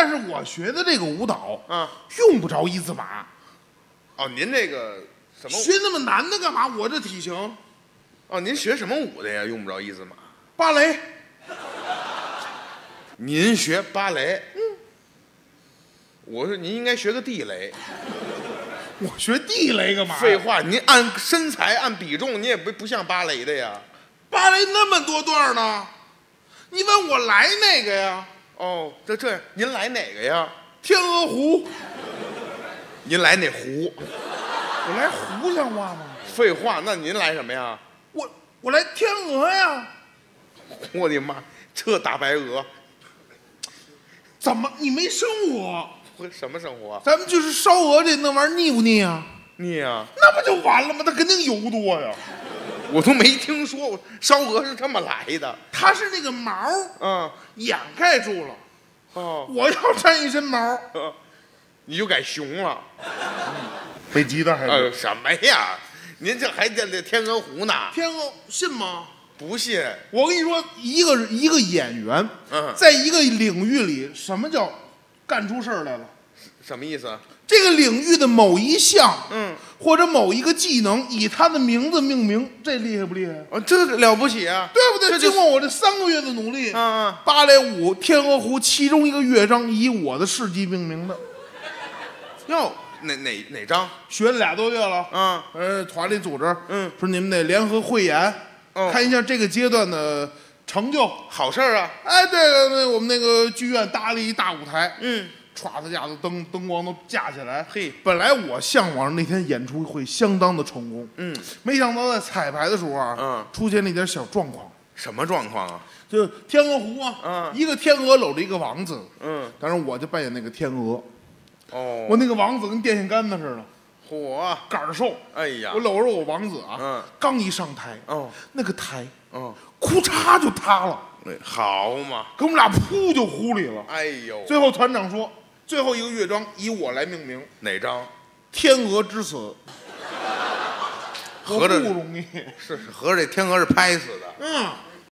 但是我学的这个舞蹈啊， 用不着一字马。 哦，您这个什么？ 学那么难的干嘛？我这体型。 哦，您学什么舞的呀？用不着一字马。 芭蕾。 您学芭蕾？我说您应该学个地雷。 我学地雷干嘛？ 废话，您按身材按比重，你也不像芭蕾的呀。 芭蕾那么多段呢，你问我来哪个呀？ 哦，这样，您来哪个呀？ 天鹅湖。 您来哪湖？ 我来湖像话吗？ 废话，那您来什么呀？ 我来天鹅呀。 我的妈，这大白鹅， 怎么你没生我？ 什么生活？ 咱们就是烧鹅这那玩意儿腻不腻啊？ 腻啊！ 那不就完了吗？它肯定油多呀。 我都没听说过烧鹅是这么来的。 它是那个毛，掩盖住了。 哦， 我要沾一身毛， 你就改熊了。 北极的还是？ 什么呀？您这还在这天鹅湖呢？ 天鹅信吗？ 不信。 我跟你说，一个演员，在一个领域里，什么叫干出事儿来了？ 什么意思？ 这个领域的某一项，或者某一个技能，以他的名字命名，这厉害不厉害？ 这了不起啊， 对不对？经过我这3个月的努力，芭蕾舞《天鹅湖》其中一个乐章以我的事迹命名的。 哟，哪章？ 学了2多月了。团里组织，说你们得联合汇演，看一下这个阶段的成就。 好事儿啊！ 哎，这个我们那个剧院搭了一大舞台，歘子架子灯光都架起来。 嘿， 本来我向往那天演出会相当的成功，没想到在彩排的时候啊，出现了一点小状况。 什么状况啊？ 就天鹅湖啊，一个天鹅搂着一个王子，当然我就扮演那个天鹅。 哦， 我那个王子跟电线杆子似的， 嚯， 杆儿瘦。 哎呀， 我搂着我王子啊，刚一上台，那个台，哭嚓就塌了。 好嘛， 给我们俩噗就糊里了。 哎呦， 最后团长说，最后一个乐章以我来命名， 哪章？ 天鹅之死。 合着不容易， 是合着这天鹅是拍死的。